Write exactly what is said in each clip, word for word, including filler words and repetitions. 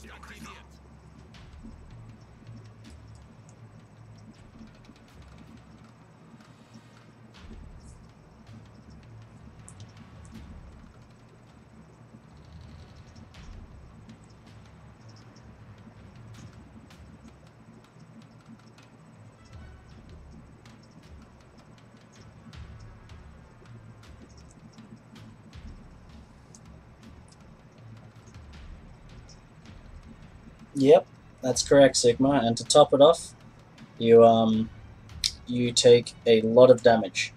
Yep, that's correct, Sigma. And to top it off, you um, you take a lot of damage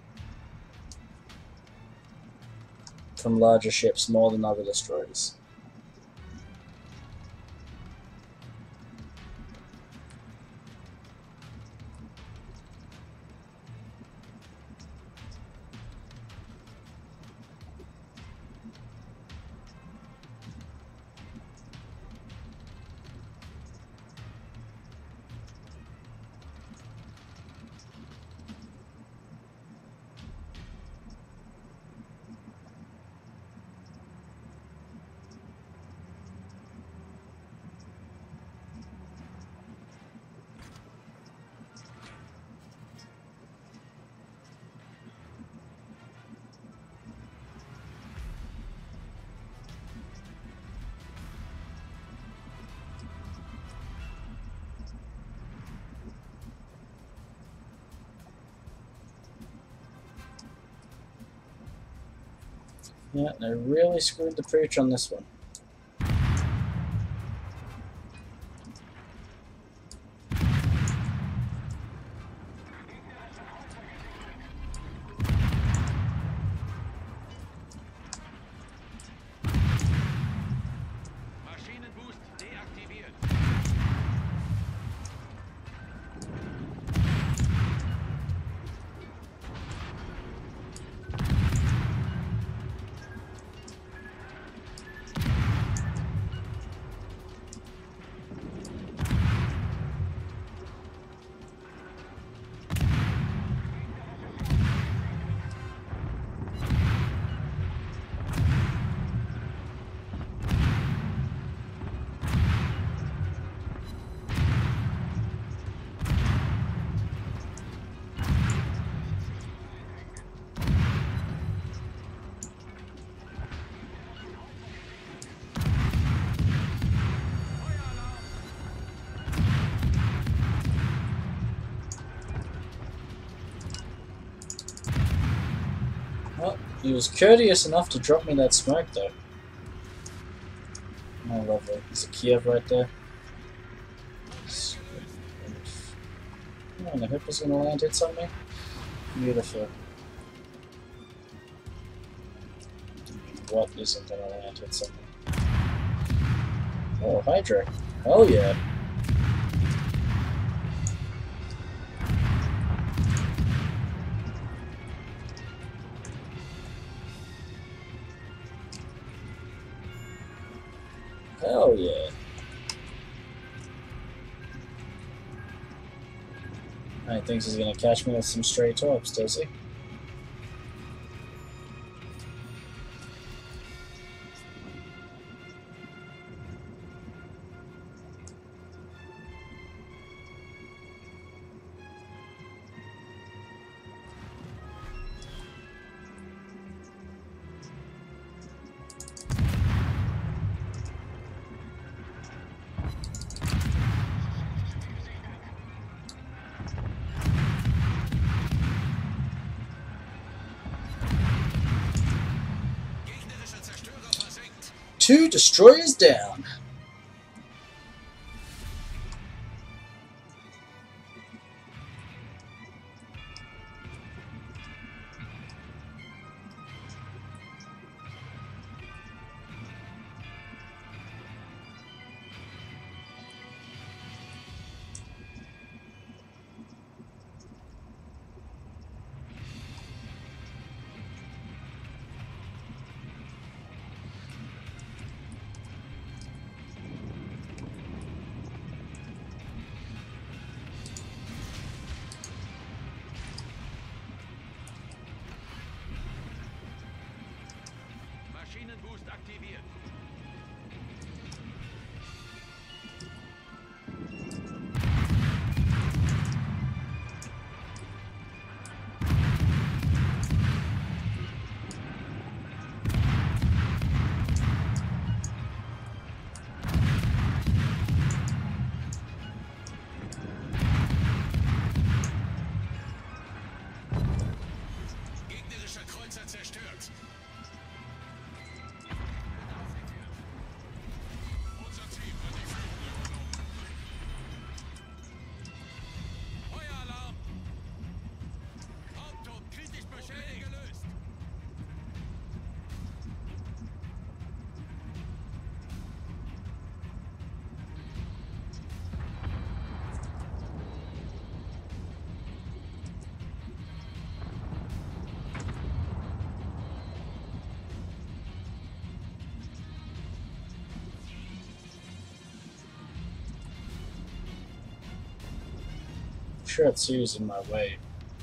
from larger ships, more than other destroyers. Yeah, they really screwed the pooch on this one. Well, he was courteous enough to drop me that smoke, though. Oh, lovely. There's a Kiev right there. Oh, and the hoop is going to land hits on me. Beautiful. What isn't going to land hits on me? Oh, Hydra. Hell yeah. Hell yeah. He thinks he's going to catch me with some stray torps, does he? Two destroyers down. Shiratsu's in my way.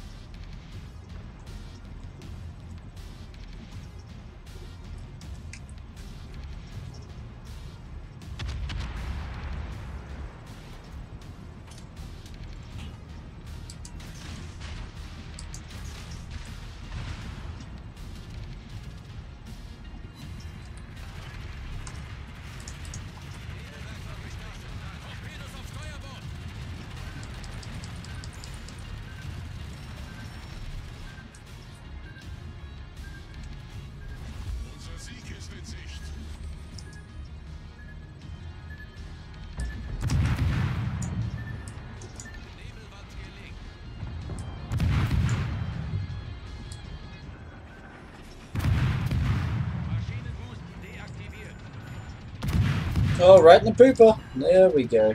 Oh, right in the pooper. There we go.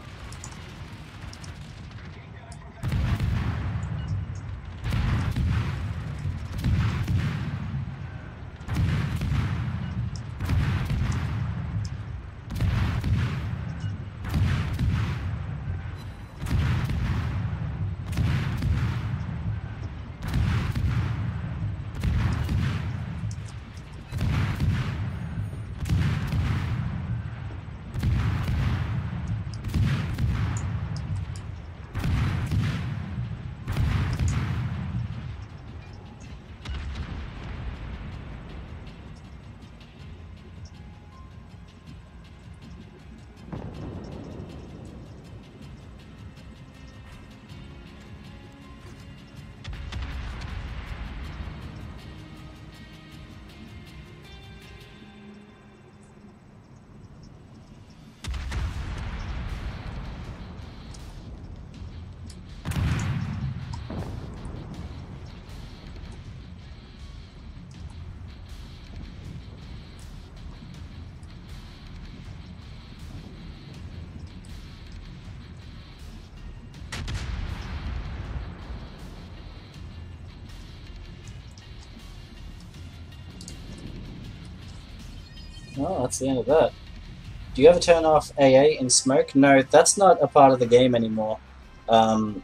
Oh, that's the end of that. Do you ever turn off A A in smoke? No, that's not a part of the game anymore. Um,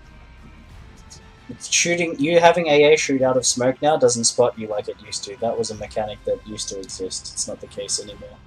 shooting, you having A A shoot out of smoke now doesn't spot you like it used to. That was a mechanic that used to exist. It's not the case anymore.